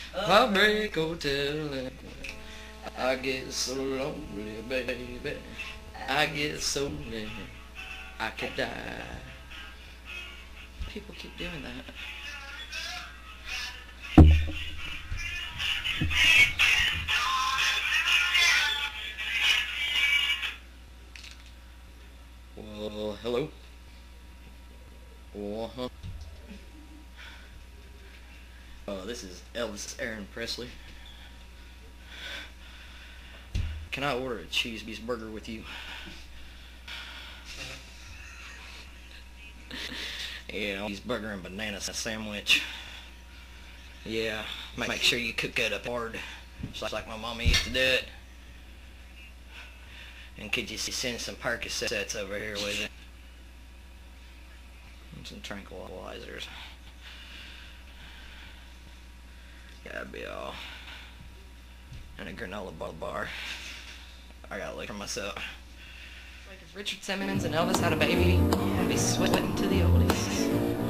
Heartbreak Hotel. I get so lonely, baby. I get so lonely, I could die. People keep doing that. Well, hello. Uh-huh. This is Elvis Aaron Presley. Can I order a cheeseburger with you? Yeah, cheeseburger and banana sandwich. Yeah, make sure you cook it up hard, just like my mama used to do it. And could you send some Percocets over here with it? And some tranquilizers. Yeah, that'd be all. And a granola bar. I gotta look for myself. Like if Richard Simmons and Elvis had a baby, I'd be sweating to the oldies.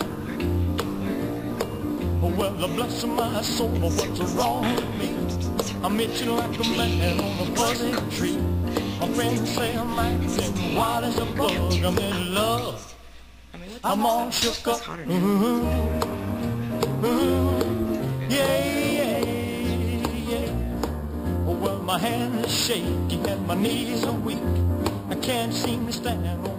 Well, bless my soul, what's wrong with me? I'm itching like a man on a fuzzy tree. My friends say I'm acting wild as a bug. I'm in love. I'm all shook up. Yeah. Oh, well, my hands are shaky and my knees are weak. I can't seem to stand on